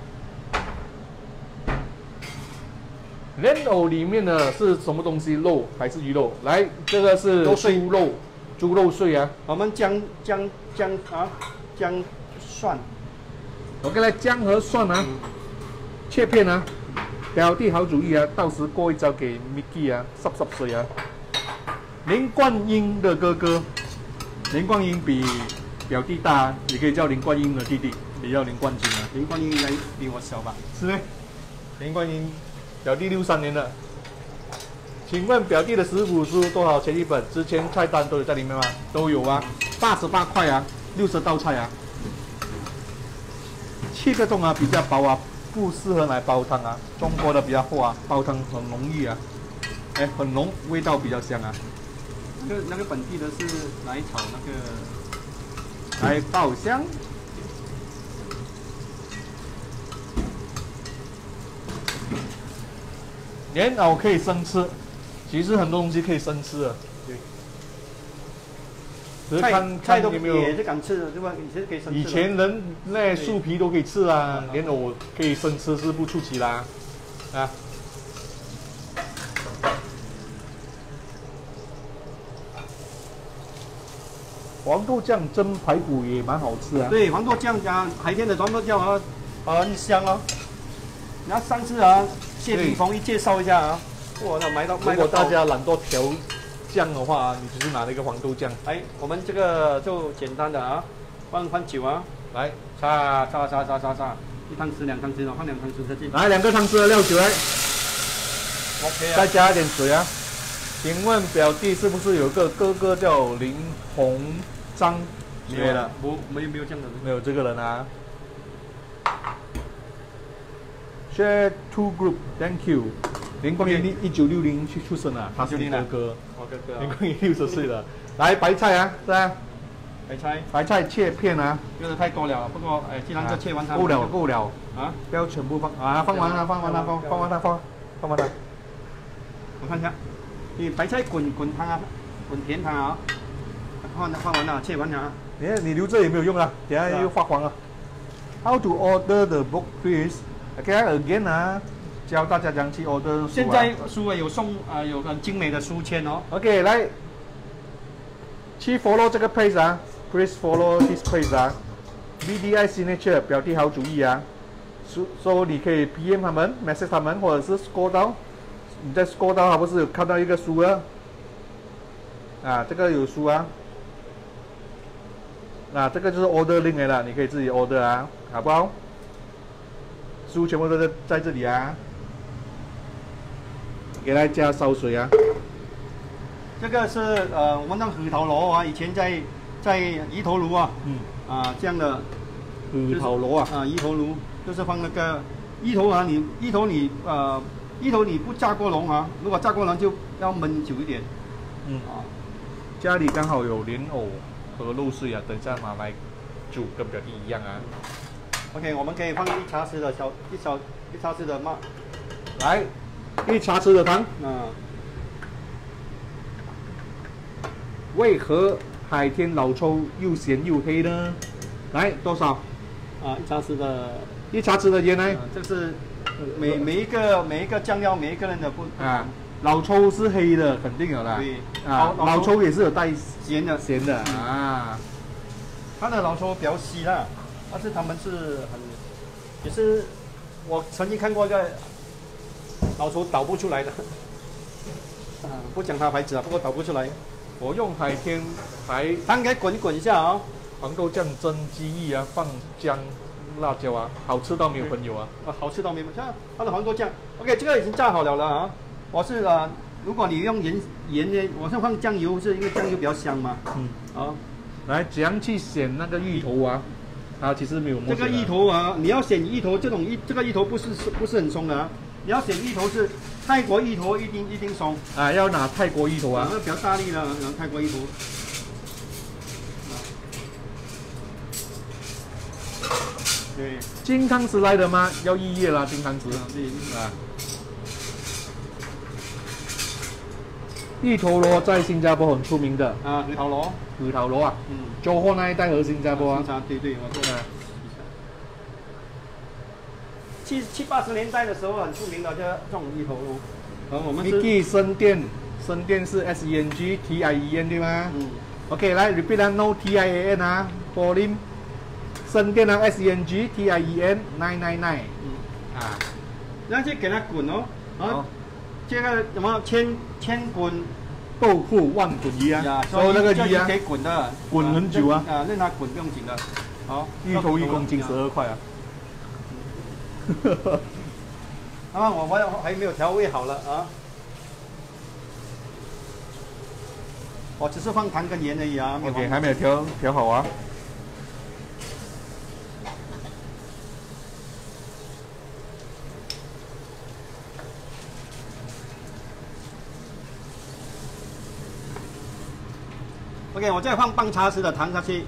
莲藕里面的是什么东西？肉还是鱼肉？来，这个是猪肉碎啊。 我们姜蒜。 我给来姜和蒜啊，切片啊。表弟好主意啊，到时过一招给 Mickey 啊，10岁啊。林冠英的哥哥，林冠英比表弟大，也可以叫林冠英的弟弟，也叫林冠金啊。 林冠英应该比我小吧？ 是呢。林冠英，表弟63年了。请问表弟的食谱书多少钱一本？之前菜单都有在里面吗？都有啊，88块啊，60道菜啊。7个钟啊，比较薄啊，不适合来煲汤啊。中国的比较厚啊，煲汤很容易啊，很浓，味道比较香啊。 那个本地的是来炒那个， 来爆香。莲藕可以生吃，其实很多东西可以生吃的。对。只是菜都有没有也是敢吃的，对吧？以前可以生吃。 以前人那树皮都可以吃啊，莲藕可以生吃是不出奇啦，啊。黄豆酱蒸排骨也蛮好吃啊。 对，黄豆酱加海天的黄豆酱啊，很香哦。然后上次啊，谢霆锋一介绍一下啊，哇，那卖到。 如果大家懒惰调酱的话，你只是拿了一个黄豆酱。 哎，我们这个就简单的啊，放酒啊， 来擦，1汤匙2汤匙了，放2汤匙下去。 来2个汤匙的料酒来。 OK 啊。 再加一点水啊。请问表弟是不是有个哥哥叫林鸿章？ 没有了，没有这样的人。 没有这个人啊。Share two group, thank you。林冠英1960出生啊，他是你哥哥。 我哥哥。 林冠英60岁了。来白菜啊，是啊。白菜切片啊。 有点太多了，不过既然这切完它。 够了。 啊， 不要全部放啊，放完了。放完了。 我看一下。你白菜滚汤啊，滚甜汤啊，放完了，切完了。 你留着也没有用啊，等下又发黄了。How to order the book, please? Okay, again 啊，教大家怎样去 order 书啊。 现在书有送有很精美的书签哦。 OK， 来，去 follow 这个 page 啊 ，please follow this page 啊 ，BDI signature 表弟好主意啊，所以你可以 PM 他们 ，message 他们，或者是 scroll down。你在 scroll down 不是有看到一个书啊？啊，这个有书啊。这个就是 order link 来了，你可以自己 order 啊，好不好？书全部都在这里啊。给它加烧水啊。 这个是我们那核桃螺啊，以前在鱼头炉啊，这样的核桃螺啊， 鱼头炉就是放那个芋头啊，芋头你不炸过笼啊，如果炸过笼就要焖久一点。啊， 家里刚好有莲藕和肉碎啊，等一下拿来煮，跟表弟一样啊。 OK， 我们可以放一茶匙的一茶匙的嘛， 来1茶匙的糖。为何海天老抽又咸又黑呢？来多少？ 啊，1茶匙的 1茶匙的盐呢？ 这是每一个酱料每一个人的不啊。老抽是黑的，肯定有啦。 对啊，老抽也是有带咸的啊。 它的老抽比较稀啦，但是他们也是我曾经看过一个老抽倒不出来的，不讲它牌子啊，不过倒不出来。 我用海天还汤给滚一下啊， 黄豆酱蒸鸡翼啊，放姜、辣椒啊，好吃到没有朋友啊！ 好吃到没有？像它的黄豆酱 ，OK， 这个已经炸好了啊。我是如果你用盐呢，我是放酱油，是因为酱油比较香嘛。 来怎样去选那个芋头啊？它其实没有这个芋头啊，你要选芋头，这个芋头不是很松的啊。你要选芋头是泰国芋头，一定松啊，要拿泰国芋头啊， 那比较大力的，泰国芋头。对， 金汤匙来的吗？要1页啦，金汤匙啊。芋头螺在新加坡很出名的啊，芋头螺啊， 州货那一带和新加坡啊， 对，我知道。70、80年代的时候很出名的，这种芋头螺。我们是 Mickey 生电是 SENG TIEN 对吗？OK， 来 repeat 啊 ，No TIAN 啊 ，Volume 生电啊 SENG TIEN 999啊， 然后就给它滚哦，这个什么千滚豆腐万滚鱼啊， 所以那个鱼啊， 可以滚的， 滚很久啊， 让它滚不用紧的。好， 芋头1公斤12块啊。 我还没有调味好了啊，我只是放糖跟盐而已啊。 OK， 还没有调好啊。 OK， 我再放半茶匙的糖下去，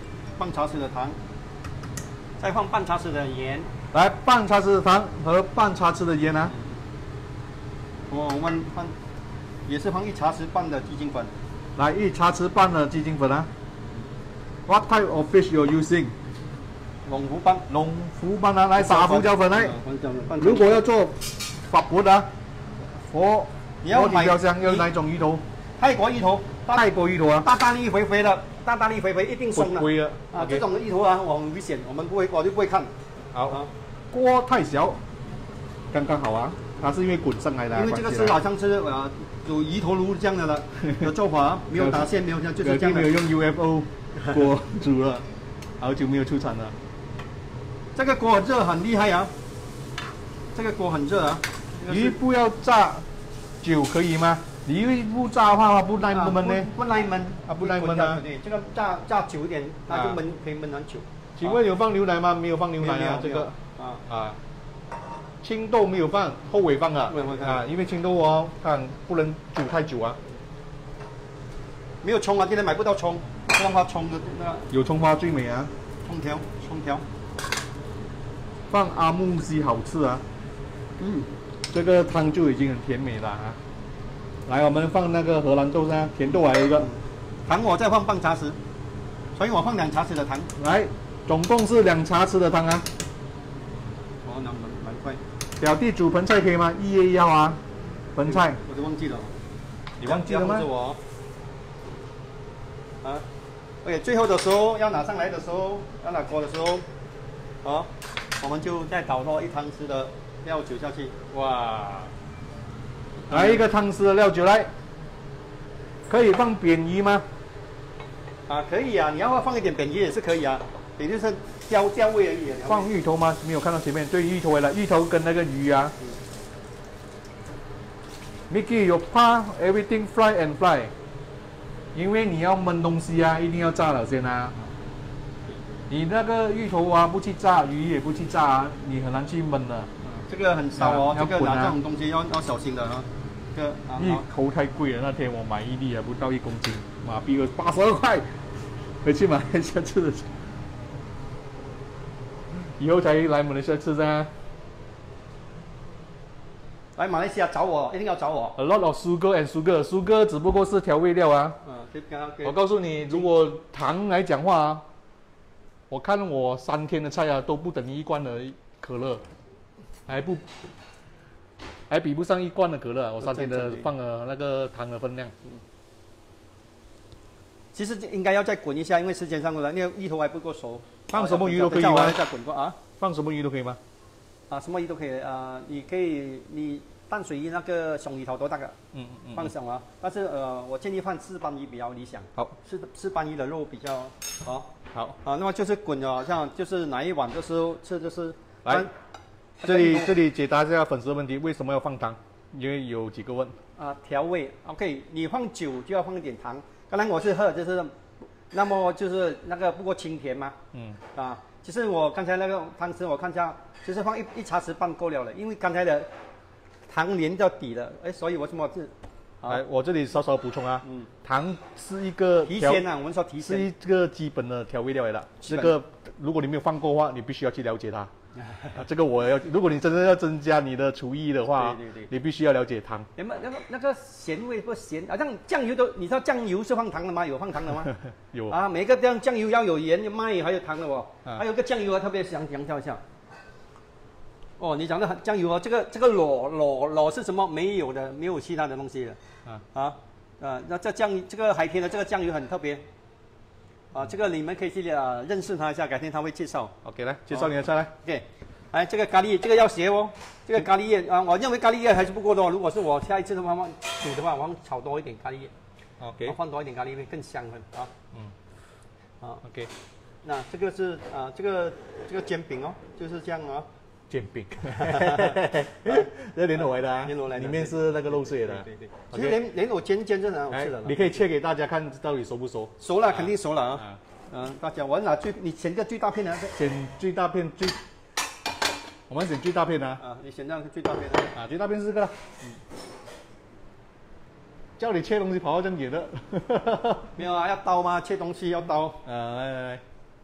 再放半茶匙的盐。 来，半茶匙的糖和半茶匙的盐啊。 我们也是放1茶匙半的鸡精粉。 来，1茶匙半的鸡精粉啊。What type of fish you're using？ 龙湖斑啊，来撒胡椒粉来。如果要做法国的，火底标香要哪种芋头？ 泰国芋头。 泰国芋头啊， 大力肥肥的，一定松的。这种芋头啊，我很危险，我就不会看。 好，锅太小，刚刚好啊。它是因为滚上来的。 因为这个是好像是有鱼头炉这样的了，有做法，没有打线，没有这样，就是这样的。 没有用 UFO 锅煮了，好久没有出产了。 这个锅很热，很厉害啊！这个锅很热啊。 鱼不要炸久可以吗？你不炸的话，不耐焖呢？ 不耐焖啊，不耐焖啊。 对，这个炸久一点，它就可以焖很久。 请问有放牛奶吗？没有放牛奶啊，这个青豆没有放，后尾放啊。因为青豆哦，看不能煮太久啊。 没有葱啊，今天买不到葱，让它葱的那个。 有葱花最美啊。 葱条。 放阿木西好吃啊。这个汤就已经很甜美了啊。来，我们放那个荷兰豆沙，甜豆还有一个。 糖我再放半茶匙，所以我放2茶匙的糖。 来，总共是2茶匙的汤啊。 那蛮快。 表弟煮盆菜可以吗？1月1号啊，盆菜。 我都忘记了。 你忘记了吗？ 我。OK， 最后的时候要拿上来的时候，要拿锅的时候，我们就再倒落1汤匙的料酒下去。哇！ 来1个汤匙的料酒来，可以放扁鱼吗？ 可以啊，你要放一点扁鱼也是可以啊，也就是调味而已。 放芋头吗？没有看到前面，对，芋头来了，芋头跟那个鱼啊。Mickey， you怕 everything fry and fry， 因为你要焖东西啊，一定要炸了先啊。 你那个芋头啊不去炸，鱼也不去炸啊，你很难去焖的。 这个很烧哦，这个滚啊拿这种东西要小心的啊。这个啊， 一头太贵了，那天我买一粒还不到1公斤，马币82块，回去买一下吃的。以后才来马来西亚吃噻。 来马来西亚找我，一定要找我。 A lot of sugar and sugar 只不过是调味料啊。 对， 我告诉你，如果糖来讲话啊，我看我3天的菜啊都不等于1罐的可乐，还比不上1罐的可乐。我3天的放了那个糖的分量。 其实应该要再滚一下，因为时间上了，那个芋头还不够熟。 放什么鱼都可以吗？ 再滚过啊？ 放什么鱼都可以吗？ 啊，什么鱼都可以啊，你淡水鱼那个熊鱼头多大个？放上啊。但是我建议放赤斑鱼比较理想。 好， 赤斑鱼的肉比较好。 好啊，那么就是滚哦，像就是哪一碗的时候吃就是来。这里解答一下粉丝的问题，为什么要放糖？因为有几个问。 啊，调味 ，OK， 你放酒就要放一点糖。刚才我是喝就是，那么就是那个不够清甜嘛。其实我刚才那个汤匙我看一下，就是放一茶匙半够了了，因为刚才的糖粘到底了，所以我怎么是？ 来，我这里稍稍补充啊，糖是一个提鲜啊，我们说提鲜， 是一个基本的调味料来的。这个如果你没有放过的话，你必须要去了解它。这个我要，如果你真的要增加你的厨艺的话，对，你必须要了解糖。 那个咸味不咸，好像酱油都，你知道酱油是放糖的吗？有放糖的吗？ 有啊，每个这样酱油要有盐、有麦还有糖的哦。还有个酱油啊，特别想强调一下。哦，你讲的酱油啊，这个裸是什么？没有的，没有其他的东西的。那这个海天的这个酱油很特别。啊，这个你们可以去认识他一下，改天他会介绍。 OK， 来介绍你的菜来。 OK， 来这个咖喱，这个要学哦。这个咖喱叶啊，我认为咖喱叶还是不够多。如果是我下一次的话煮的话，我炒多一点咖喱叶。OK， 我放多一点咖喱叶更香很啊。OK， 那这个是这个煎饼哦，就是这样啊。 煎饼，这莲藕来的啊，莲藕来的，里面是那个肉碎的。 对。其实莲藕煎真的很好吃的。 你可以切给大家看，到底熟不熟？ 熟了，肯定熟了啊。大家我拿你选个最大片的。 选最大片我们选最大片的啊。 你选那个最大片的。 啊，最大片是这个。叫你切东西跑到这样远的。 没有啊，要刀吗？切东西要刀。 来。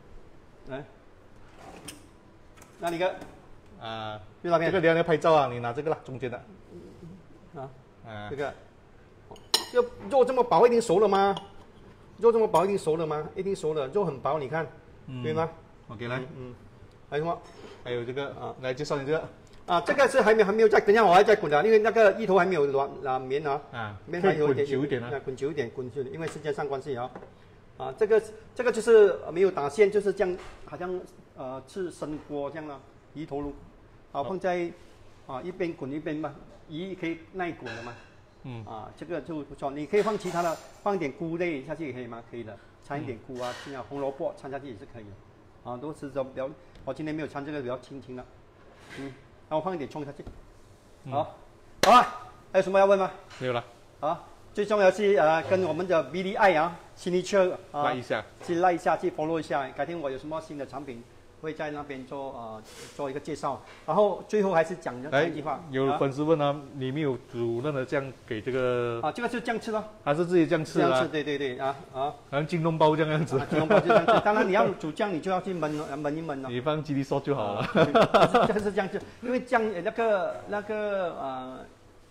那你个。 这个你要拍照啊，你拿这个啦，中间的。 这个，就肉这么薄，一定熟了吗？肉这么薄，一定熟了吗？一定熟了，肉很薄，你看，对吗 ？OK， 来， 还有什么？ 还有这个来介绍你这个。 这个是还没有再，等一下我还在滚的，因为那个芋头还没有绵绵还有滚久一点啊， 滚久一点，因为时间上关系啊。这个就是没有打线，就是这样，好像吃生锅这样的鱼头肉。放在一边滚一边嘛，鱼可以耐滚的嘛。这个就不错。你可以放其他的，放一点菇类下去也可以吗？可以的，掺一点菇啊，红萝卜掺下去也是可以的。都是比较，我今天没有掺这个，比较轻轻的。然后放一点葱下去。好啊，还有什么要问吗？ 没有了。 最重要是跟我们的 BDI signature 来一下， 去赖一下，去 follow 一下。改天我有什么新的产品。会在那边做一个介绍，然后最后还是讲一句话。有粉丝问你没有煮任何酱给这个？ 这个就这样吃咯。 还是自己这样吃啊？ 对好像京东包这样子。 京东包就这样子。当然你要煮酱，你就要去焖一焖哦。 你放鸡粒sauce就好了。 这个是这样子，因为酱那个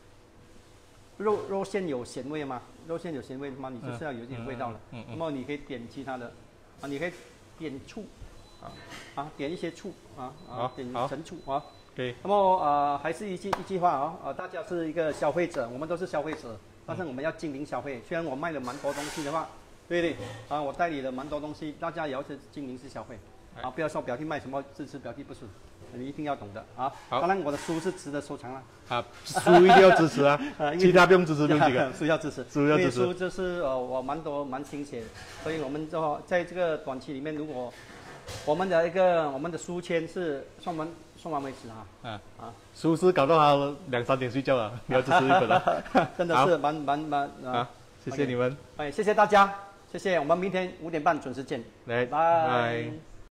肉馅有咸味嘛，你就是要有一点味道了。那么你可以点其他的，你可以点醋。点一些醋点陈醋对。 那么还是一句话大家是一个消费者，我们都是消费者，但是我们要精明消费。虽然我卖了蛮多东西的话，对我代理了蛮多东西，大家也要是精明是消费不要说表弟卖什么支持表弟不是，你一定要懂的当然我的书是值得收藏了书一定要支持其他不用支持，不用这个书要支持， 书要支持。 书就是我蛮亲切的，所以我们就在这个短期里面，如果我们的书签是送完为止书是搞到他2-3点睡觉了，你要支持一本了， 真的是蛮谢谢你们， 谢谢大家，谢谢，我们明天5点半准时见， 来拜。